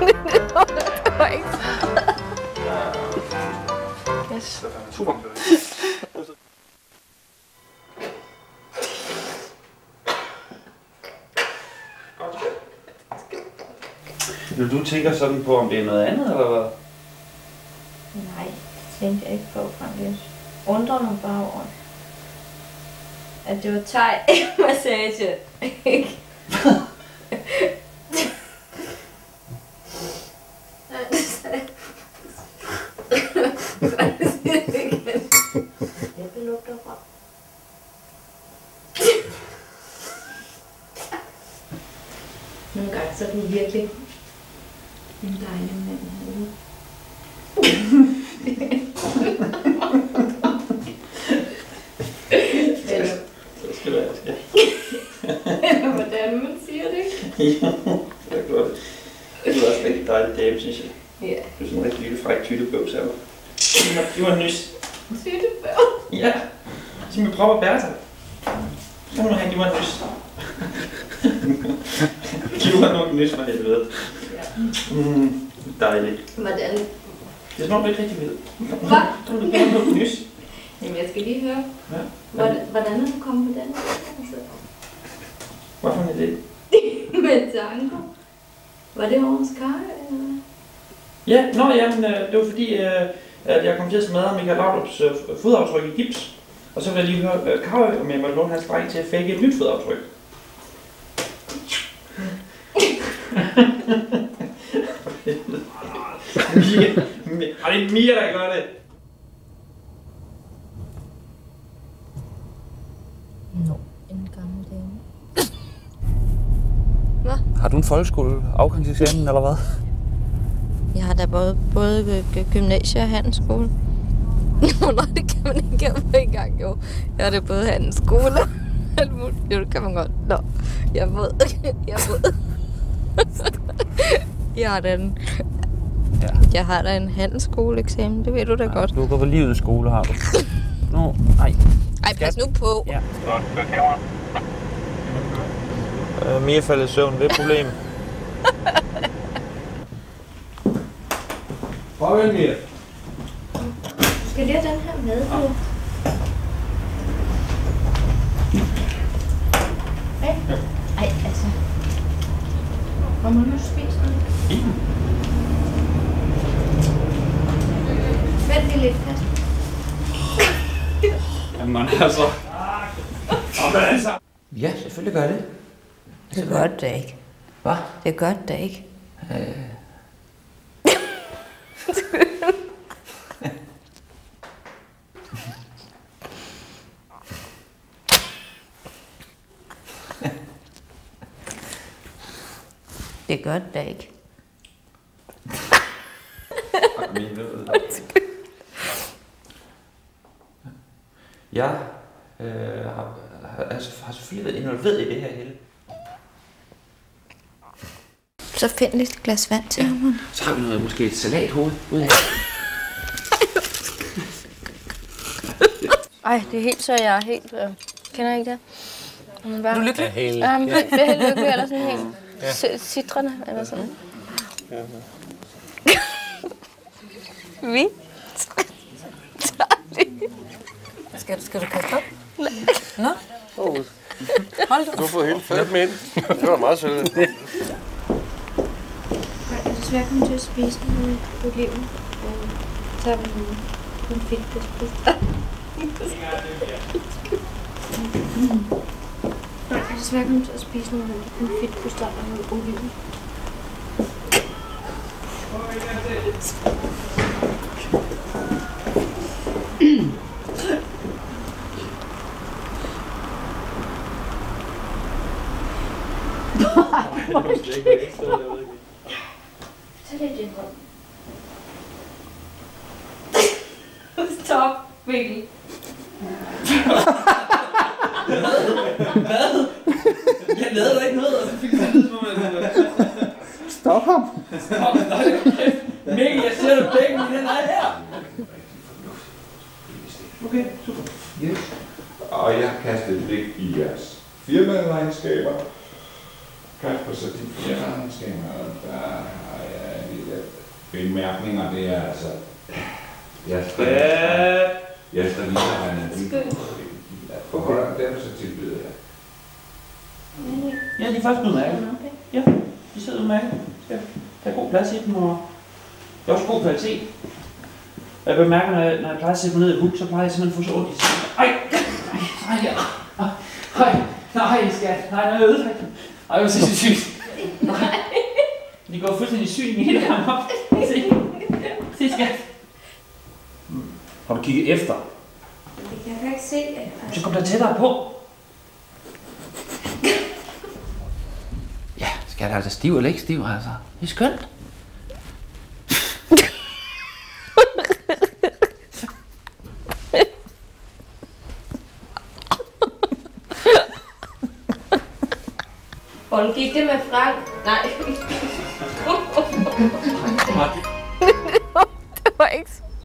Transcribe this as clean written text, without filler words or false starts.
Det var ikke... Yes. Super. Du tænker sådan på, om det er noget andet, eller hvad? Nej, det tænkte jeg ikke på, Frank. Jeg undrer mig bare over, at det var thai-massage. Ikke? Det lugter godt. Nogle gange så er den virkelig en dejlig mand herude. Så skal jeg skal. Eller hvordan man siger det. Ja, det er godt. Det er også rigtig dejligt dame, synes jeg. Ja. Du er sådan en rigtig lille fræk tyttebøvs af mig. Det var en nys. Tyttebøv? Ja. Som med Prop og Bertha. Så må du have, de var en nys. De var nok en nys for helvede. Ja. Dejligt. Hvordan? Det smager ikke rigtig vildt. Hvad? Du vil gerne have en nys. Jamen, jeg skal lige høre. Ja. Hvordan er du kommet på den? Hvorfor er det? Med tango. Var det over Sky, eller? Ja, men det var fordi, at jeg kom til at smadre Michael Laudrups fodaftryk i gips. Og så vil jeg lige høre Karø, om jeg må låne hans dreng til at fake et nyt fodaftryk. Og det er Mia, der gør det. Nå, en gammel dame. Hvad? Har du en folkeskole-afgangseksamen, eller hvad? Jeg har da både gymnasie og handelsskole. Nå, det kan man ikke gøre på en gang, jo. Jeg har da både handelsskole og alt muligt. Jo, det kan man godt. Nå, jeg ved. Jeg har da en handelsskoleeksamen, det ved du da godt. Du går på livets skole, har du. Nå, nej. Ej, pas nu på. Ja. Mia faldet i søvn, det er et problem. Prøv Mia. Skal jeg have den her med? Ja. Hey. Ej, altså. Hvor må du spise noget? Vent lige lidt fast. Jamen altså. Ja, selvfølgelig gør det. Det er godt da ikke. Hvad? Det er godt da ikke. Det er godt da ikke. Jeg har selvfølgelig været involveret i det her hele. Så find lidt et glas vand til ham. Så har vi noget, måske et salathoved ud af. Ej, det er helt så jeg er helt... kender I ikke det? Du er lykkelig? Ja, helt. Ja, det er helt lykkelig, eller sådan helt citrende, eller sådan. Vi? Skal du kaste op? Nej. Nå? Hold da. Du får helt fat med ind. Det var meget sødt. Jeg er desværre kommet til at spise noget oliven. Så har vi nogle konfitpistol. Jeg er desværre kommet til at spise nogle konfitpistol og noget oliven. Tag det i din hånd. Stop, Mikkel. Hvad? Jeg lavede da ikke noget, og så fik jeg det som Stop ham. Stop, nej, okay. Mikkel, jeg ser dig begge mine hænder her. Okay, super. Yes. Og jeg har kastet et blik i jeres firmaregnskaber. Kasper, så de firmaregnskaber, der har jeg bemærkninger, det er altså... Jeg skal lige have en forholder dem, så tilbyder jeg. Ja, de er faktisk udmærket. Ja, de sidder udmærket. Ja, der er god plads i dem, og det er også god kvalitet. Jeg bemærker, når jeg plejer at sætte mig ned i hul, så plejer jeg simpelthen at få så ondt i siden. Nej, skat. Nej, jeg er ødelagt. Ej, det var så sygt. Nej. De går fuldstændig syg i hele ham op. Se, skat. Har du kigget efter? Jeg kan ikke se det. Så kom der tættere på. Ja, skat, altså stiv eller ikke stiv, altså. Det er skønt. Hvordan gik det med Frank? Nej.